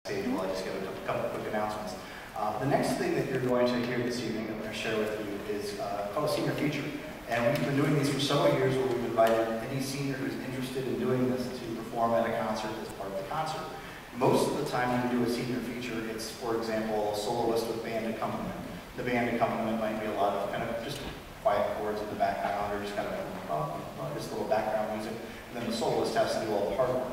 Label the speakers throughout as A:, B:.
A: stage, well, I just give a couple quick announcements. The next thing that you're going to hear this evening, I'm going to share with you, is called a senior feature. And we've been doing these for several years where we've invited any senior who's interested in doing this to perform at a concert as part of the concert. Most of the time when we do a senior feature, it's, for example, a soloist with band accompaniment. The band accompaniment might be a lot of kind of just quiet chords in the background or just kind of just a little background music. And then the soloist has to do all the hard work.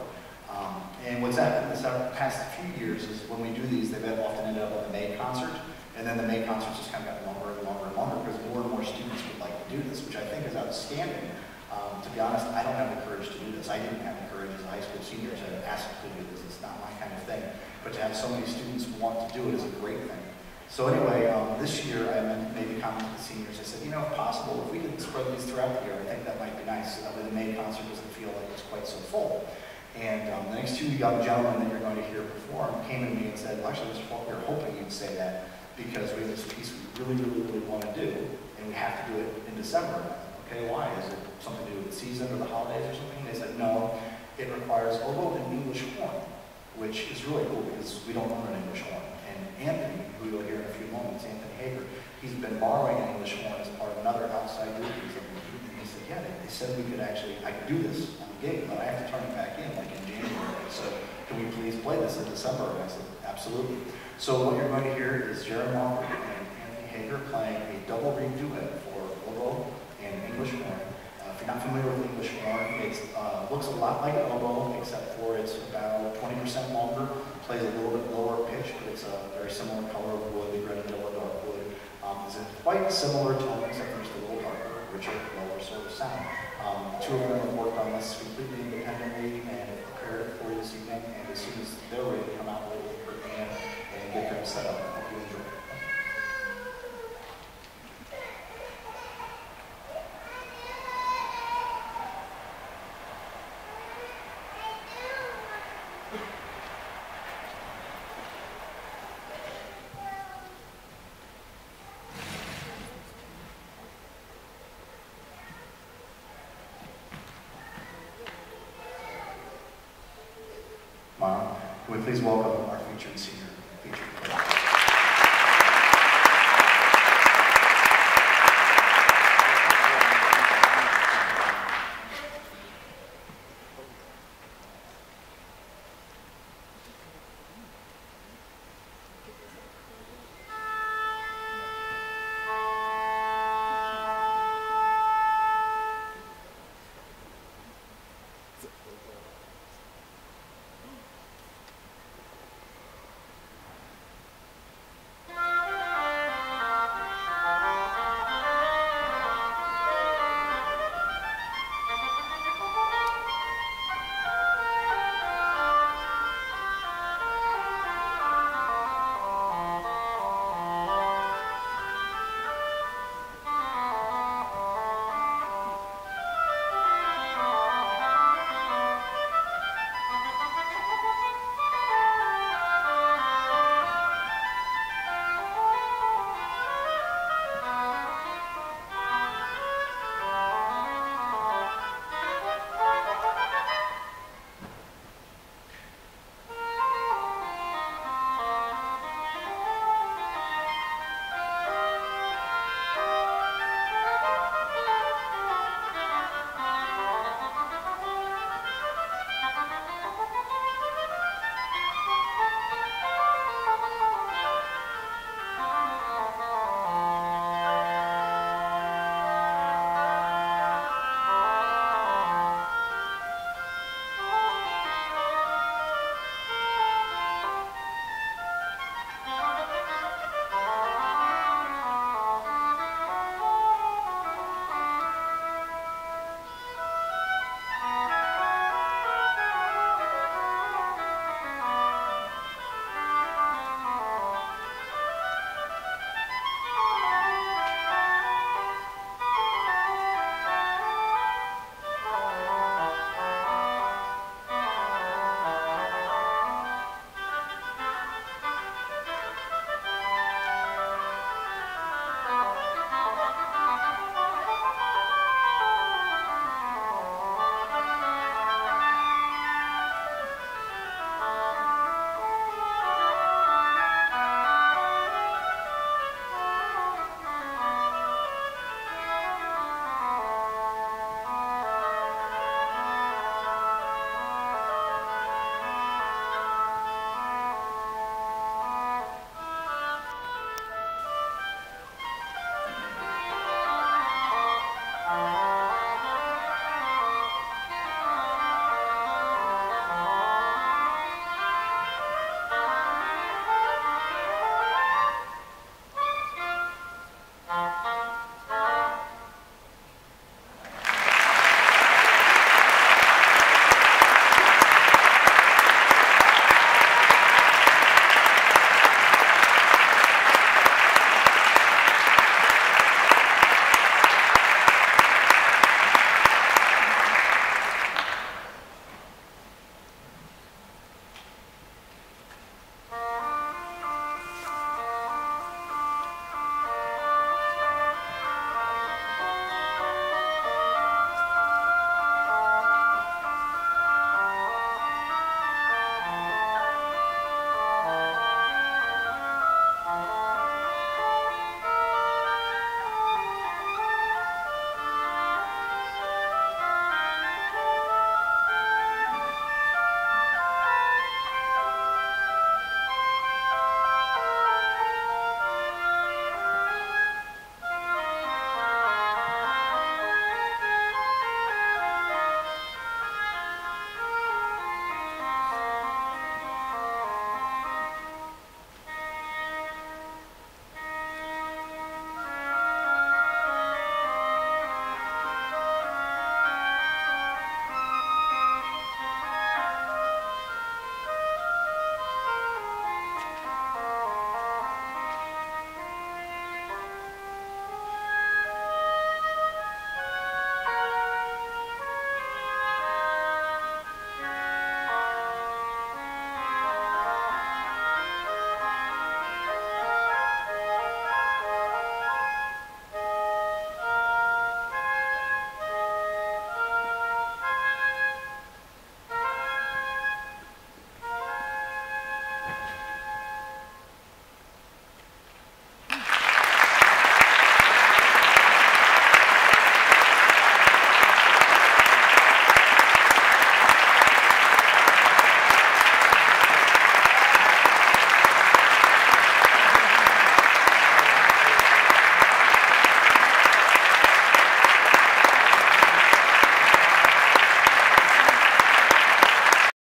A: And what's happened this past few years is when we do these, they've often ended up on the May concert. And then the May concerts just kind of got longer and longer and longer because more and more students would like to do this, which I think is outstanding. To be honest, I don't have the courage to do this. I didn't have the courage as a high school senior to ask to do this. It's not my kind of thing. But to have so many students want to do it is a great thing. So anyway, this year I made the comment to the seniors. I said, you know, if possible, if we could spread these throughout the year, I think that might be nice. So that way the May concert doesn't feel like it's quite so full. And the next two young gentlemen that you're going to hear perform came to me and said, well, actually, we're hoping you'd say that because we have this piece we really want to do, and we have to do it in December. Okay, why? Is it something to do with the season or the holidays or something? They said, no, it requires oboe and English horn, which is really cool because we don't own an English horn. And Anthony, who you'll hear in a few moments, Anthony Hager, he's been borrowing an English horn as part of another outside group. And he said, yeah, they said we could actually, I could do this on the gig, but I have to turn it back in like in January. So can we please play this in December? And I said, absolutely. So what you're going to hear is Jerrin and Anthony Hager playing a double reed duet for oboe and English horn. If you're not familiar with English horn, it looks a lot like an oboe, except for it's about 20% longer, plays a little bit lower pitch, but it's a very similar color of wood, red and yellow dark wood. It's a quite similar tone, except for just a little darker, richer, lower sort of sound. Two of them have worked on this completely independently and have prepared it for you this evening, and as soon as they're ready to come out with their band and get them set up, I hope you enjoy it. Can we please welcome our featured senior?